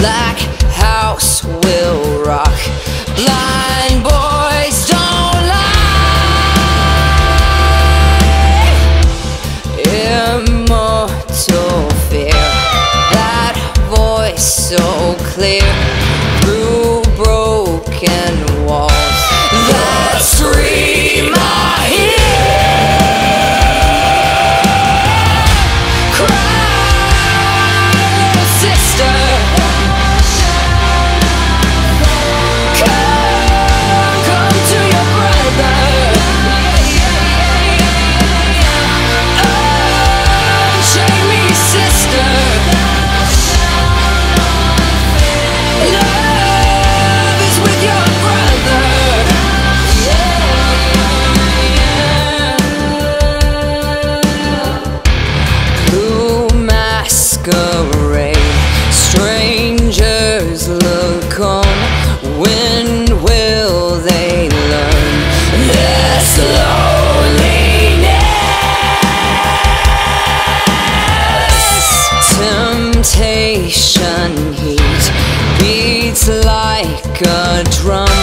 black house will rock. Blind boys don't lie. Immortal fear, that voice so clear through broken walls. That scream I hear. Cry, little sister. Come to your brother. Unchain me, sister. Love is with your brother. Blue masquerade, strangers look on. When will they learn this loneliness? Temptation heat beats like a drum.